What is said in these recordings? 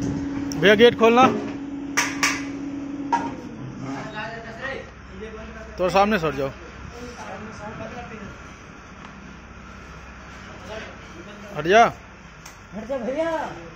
भैया गेट खोलना, तो सामने सट जाओ। हट जा भैया।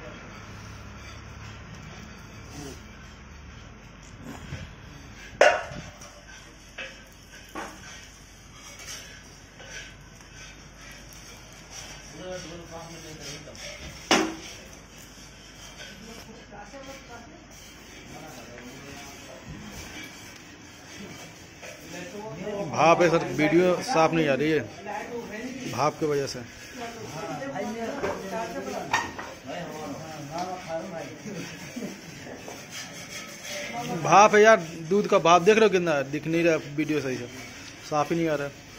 भाप है सर, वीडियो साफ नहीं आ रही है भाप की वजह से। भाप है यार, दूध का भाप देख रहे हो कितना, दिख नहीं रहा वीडियो सही से, साफ ही नहीं आ रहा है।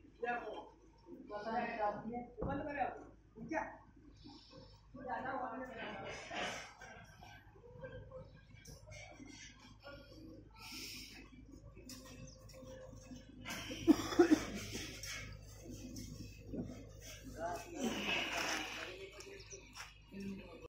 बंद